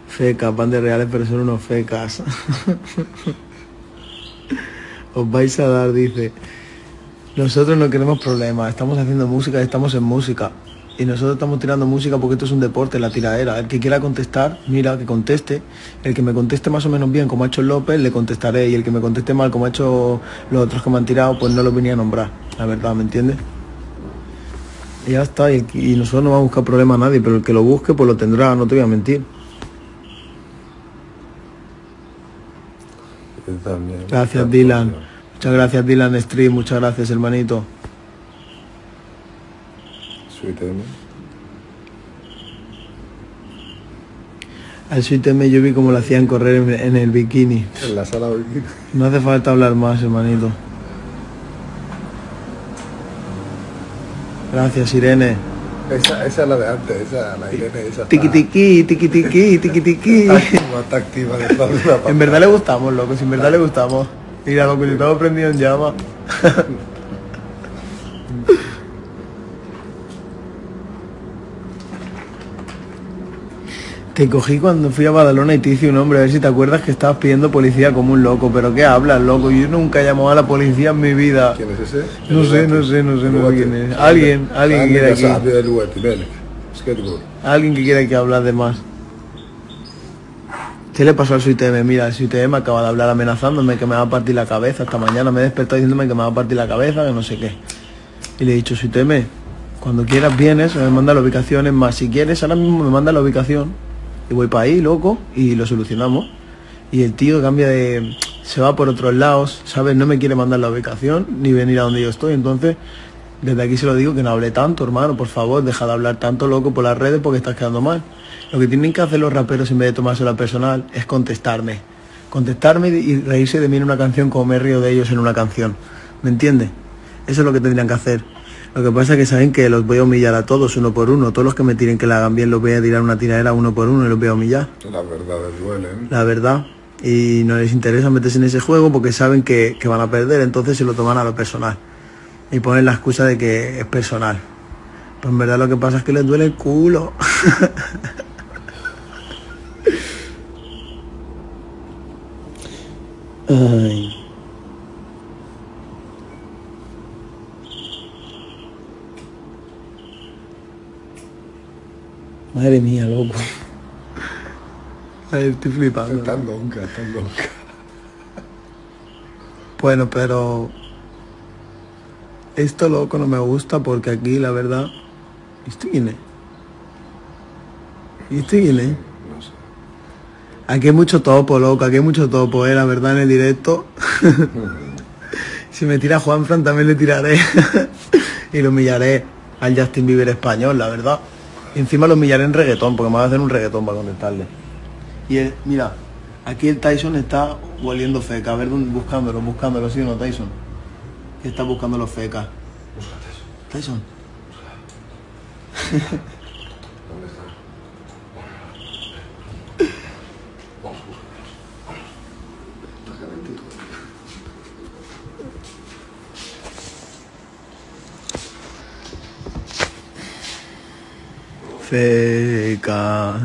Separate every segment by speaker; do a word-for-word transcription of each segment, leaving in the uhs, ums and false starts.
Speaker 1: Fecas, van de reales, pero son unos fecas. Os vais a dar, dice. Nosotros no queremos problemas, estamos haciendo música, estamos en música. Y nosotros estamos tirando música porque esto es un deporte, la tiradera. El que quiera contestar, mira, que conteste. El que me conteste más o menos bien, como ha hecho López, le contestaré. Y el que me conteste mal, como ha hecho los otros que me han tirado, pues no lo venía a nombrar. La verdad, ¿me entiendes? Y ya está, y, y nosotros no vamos a buscar problemas a nadie, pero el que lo busque, pues lo tendrá, no te voy a mentir.
Speaker 2: También.
Speaker 1: Gracias, Dylan. Muchas gracias, Dylan Stream. Muchas gracias, hermanito.
Speaker 2: Sweet M.
Speaker 1: Al Sweet M yo vi cómo lo hacían correr en, en el bikini.
Speaker 2: En la sala bikini.
Speaker 1: No hace falta hablar más, hermanito. Gracias, Irene.
Speaker 2: Esa, esa es la de antes, esa, la Irene, esa.
Speaker 1: Tiki tiki, tiki tiki, tiki tiki.
Speaker 2: Está activa de toda la
Speaker 1: En verdad le gustamos, loco, si en verdad le gustamos. Mira, loco, yo estaba prendido en llama. Te cogí cuando fui a Badalona y te hice un hombre, a ver si te acuerdas que estabas pidiendo policía como un loco. ¿Pero qué hablas, loco? Yo nunca he llamado a la policía en mi vida.
Speaker 2: ¿Quién es ese?
Speaker 1: No sé, no sé, no sé, no sé quién es. Alguien, alguien que quiera aquí. Alguien que quiera que hablar de más. ¿Qué le pasó al Sweet M? Mira, el Sweet M acaba de hablar amenazándome que me va a partir la cabeza. Esta mañana me he despertado diciéndome que me va a partir la cabeza, que no sé qué. Y le he dicho, Sweet M, cuando quieras vienes, me manda la ubicación. Es más, si quieres, ahora mismo me manda la ubicación. Y voy para ahí, loco, y lo solucionamos. Y el tío cambia de... se va por otros lados, ¿sabes? No me quiere mandar la ubicación, ni venir a donde yo estoy. Entonces, desde aquí se lo digo, que no hable tanto, hermano. Por favor, deja de hablar tanto, loco, por las redes porque estás quedando mal. Lo que tienen que hacer los raperos en vez de tomárselo personal es contestarme. Contestarme y reírse de mí en una canción como me río de ellos en una canción. ¿Me entiendes? Eso es lo que tendrían que hacer. Lo que pasa es que saben que los voy a humillar a todos uno por uno. Todos los que me tiren que la hagan bien los voy a tirar una tiradera uno por uno y los voy a humillar.
Speaker 2: La verdad duele.
Speaker 1: La verdad. Y no les interesa meterse en ese juego porque saben que, que van a perder, entonces se lo toman a lo personal. Y ponen la excusa de que es personal. Pues en verdad lo que pasa es que les duele el culo. Ay. Madre mía, loco. Ay, estoy flipando.
Speaker 2: Están loca, están loca.
Speaker 1: Bueno, pero... esto, loco, no me gusta porque aquí, la verdad... ¿Y esto quién es? ¿Y esto quién es?
Speaker 2: No sé.
Speaker 1: Aquí hay mucho topo, loco. Aquí hay mucho topo, eh, la verdad, en el directo. Si me tira Juanfran también le tiraré. Y lo humillaré al Justin Bieber español, la verdad. Y encima lo humillaré en reggaetón, porque me va a hacer un reggaetón para contestarle. Y él, mira, aquí el Tyson está hueliendo feca. A ver, buscándolo, buscándolo, ¿sí o no, Tyson? Que está buscando los fecas.
Speaker 2: Busca
Speaker 1: Tyson.
Speaker 2: Tyson. ¿Dónde está? Vamos a
Speaker 1: Fecas.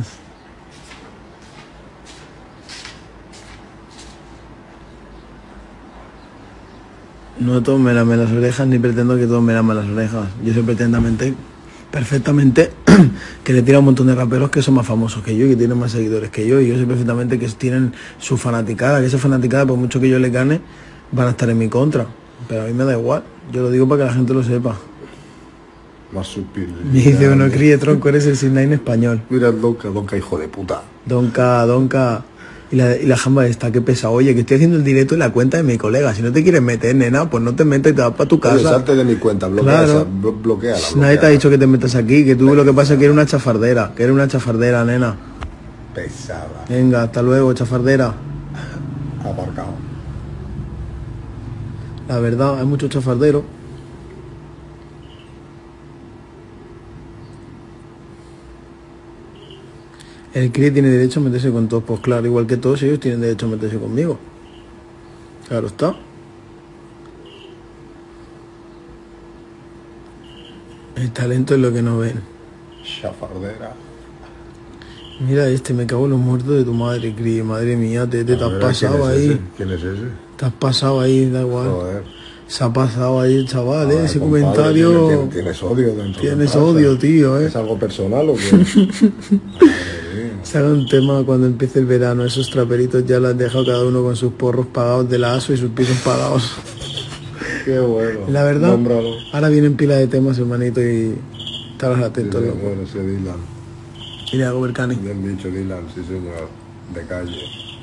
Speaker 1: No todos me lamen las orejas ni pretendo que todos me lamen las orejas. Yo sé pretendamente, perfectamente, que le tira a un montón de raperos que son más famosos que yo y que tienen más seguidores que yo. Y yo sé perfectamente que tienen su fanaticada, que esa fanaticada, por mucho que yo les gane, van a estar en mi contra. Pero a mí me da igual. Yo lo digo para que la gente lo sepa.
Speaker 2: Más sutil.
Speaker 1: Me dice uno, críe tronco, eres el Sinnain español.
Speaker 2: Mira el Donka, Donka, hijo de puta.
Speaker 1: Donka, Donka. Y la, y la jamba esta, qué pesa. Oye, que estoy haciendo el directo en la cuenta de mi colega. Si no te quieres meter, nena, pues no te metas y te vas para tu casa.
Speaker 2: Oye, salte de mi cuenta, bloquea
Speaker 1: Claro.
Speaker 2: esa, blo bloqueala, bloqueala.
Speaker 1: Nadie te ha dicho que te metas aquí, que tú lo que pasa es que eres una chafardera. Que eres una chafardera, nena.
Speaker 2: Pesada.
Speaker 1: Venga, hasta luego, chafardera.
Speaker 2: Aparcado.
Speaker 1: La verdad, hay muchos chafarderos. El crío tiene derecho a meterse con todos, pues claro, igual que todos ellos tienen derecho a meterse conmigo. Claro está. El talento es lo que no ven.
Speaker 2: Chafardera.
Speaker 1: Mira este, me cago en los muertos de tu madre, Cris. Madre mía, te, te, te has
Speaker 2: ver,
Speaker 1: pasado
Speaker 2: ¿quién es
Speaker 1: ahí.
Speaker 2: ese? ¿Quién es ese?
Speaker 1: Te has pasado ahí, da igual.
Speaker 2: Joder.
Speaker 1: Se ha pasado ahí el chaval,
Speaker 2: Joder,
Speaker 1: ¿eh? Ese
Speaker 2: compadre,
Speaker 1: comentario...
Speaker 2: ¿tienes, tienes, tienes odio dentro.
Speaker 1: Tienes
Speaker 2: ¿Qué pasa?
Speaker 1: odio, tío, ¿eh?
Speaker 2: ¿Es algo personal o qué? Madre mía.
Speaker 1: Se haga un tema cuando empiece el verano. Esos traperitos ya los han dejado cada uno con sus porros pagados de la A S O y sus pisos pagados.
Speaker 2: Qué bueno.
Speaker 1: La verdad,
Speaker 2: Nómbralo.
Speaker 1: ahora vienen pila de temas, hermanito, y estarás atento.
Speaker 2: Sí,
Speaker 1: loco.
Speaker 2: bueno, ese Dylan.
Speaker 1: Mira, Gobercani.
Speaker 2: Bien dicho, Dylan, sí señor. De calle.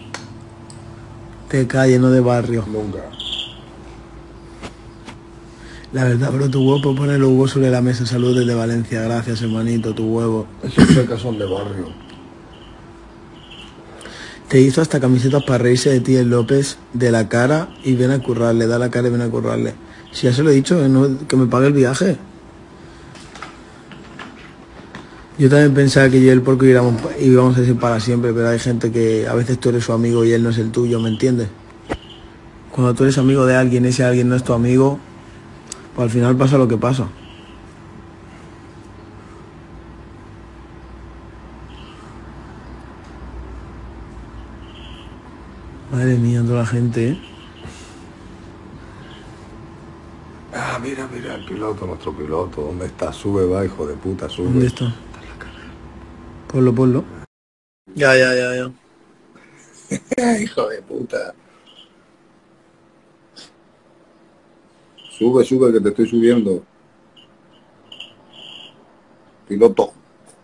Speaker 1: De calle, no de barrio.
Speaker 2: Nunca.
Speaker 1: La verdad, bro, tu huevo, poner los huevos sobre la mesa. Salud desde Valencia. Gracias, hermanito, tu huevo.
Speaker 2: Esos pecas son de barrio.
Speaker 1: Te hizo hasta camisetas para reírse de ti el López de la cara y ven a currarle. Da la cara y ven a currarle. Si ya se lo he dicho, que, no, que me pague el viaje. Yo también pensaba que yo y él porque íbamos, íbamos a ser para siempre, pero hay gente que a veces tú eres su amigo y él no es el tuyo, ¿me entiendes? Cuando tú eres amigo de alguien, ese alguien no es tu amigo, pues al final pasa lo que pasa. Madre mía, toda la gente, ¿eh?
Speaker 2: Ah, mira, mira, el piloto, nuestro piloto. ¿Dónde está? Sube, va, hijo de puta, sube.
Speaker 1: ¿Dónde está? Ponlo, ponlo. Ya, ya, ya, ya.
Speaker 2: Hijo de puta. Sube, sube, que te estoy subiendo. Piloto.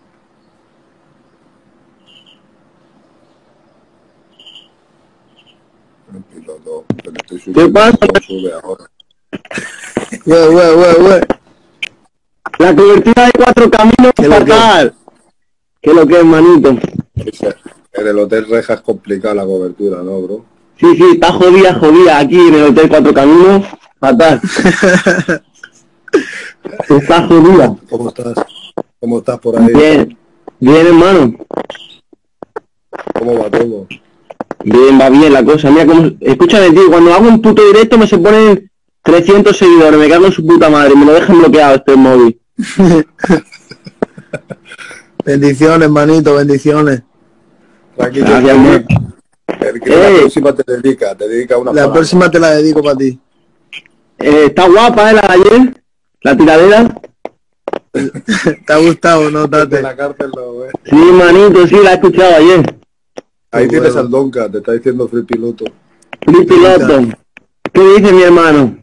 Speaker 2: El piloto, que te estoy subiendo.
Speaker 3: ¿Qué pasa?
Speaker 2: Sube ahora.
Speaker 1: Güey, güey, güey, güey.
Speaker 3: La cobertura de cuatro caminos
Speaker 1: ¿Qué lo que?
Speaker 3: fatal. ¿Qué lo que es, manito?
Speaker 2: En el Hotel Reja es complicada la cobertura, ¿no, bro?
Speaker 3: Sí, sí, está jodida, jodida. Aquí en el Hotel Cuatro Caminos, fatal. Está jodida.
Speaker 2: ¿Cómo estás? ¿Cómo estás por ahí?
Speaker 3: Bien, bien, hermano.
Speaker 2: ¿Cómo va todo?
Speaker 3: Bien, va bien la cosa. Mira cómo... Escúchame, tío, cuando hago un puto directo me se ponen trescientos seguidores. Me cago en su puta madre. Me lo dejan bloqueado este móvil.
Speaker 1: Bendiciones, manito, bendiciones.
Speaker 2: Tranquilo.
Speaker 3: Gracias, hermano.
Speaker 2: El que la
Speaker 3: Eh.
Speaker 2: próxima te dedica, te dedica una
Speaker 1: La
Speaker 2: palabra.
Speaker 1: próxima te la dedico para ti.
Speaker 3: Eh, está guapa, ¿eh? La de ayer. La tiradera.
Speaker 1: ¿Te ha gustado, no,
Speaker 2: De
Speaker 1: Tate?
Speaker 2: la cárcel lo ves.
Speaker 3: Sí, manito, sí, la he escuchado ayer.
Speaker 2: Ahí
Speaker 1: Qué
Speaker 2: tienes
Speaker 1: huevo.
Speaker 2: al Donka, te está diciendo Free Piloto.
Speaker 3: Free piloto. ¿Qué dice mi hermano?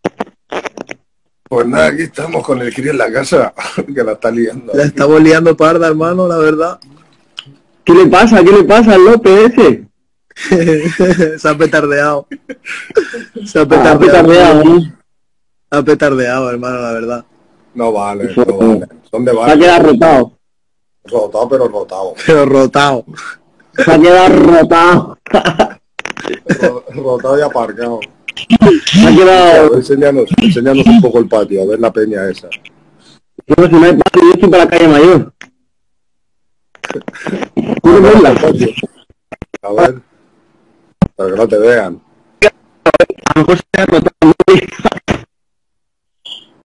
Speaker 2: Pues nada, aquí estamos con el crío en la casa, que la está liando.
Speaker 1: La estamos liando parda, hermano, la verdad.
Speaker 3: ¿Qué le pasa? ¿Qué le pasa al López ese?
Speaker 1: Se ha petardeado. Se ha
Speaker 3: Ah,
Speaker 1: petardeado.
Speaker 3: petardeado, ¿no?
Speaker 1: Ha petardeado, hermano, la verdad.
Speaker 2: No vale, no vale. Son de
Speaker 3: Se ha
Speaker 2: barrio.
Speaker 3: quedado rotado.
Speaker 2: Rotado, pero rotado.
Speaker 1: Pero rotado.
Speaker 3: Se ha quedado rotado.
Speaker 2: Ro- Rotado y aparcado.
Speaker 3: Se ha
Speaker 2: A
Speaker 3: quedado...
Speaker 2: ver, enséñanos, enséñanos un poco el patio, a ver la peña esa.
Speaker 3: No, si no hay paso, yo estoy para la calle mayor. ¿Quieres verla?
Speaker 2: A ver, para que no te vean.
Speaker 3: A lo mejor se ha rotado.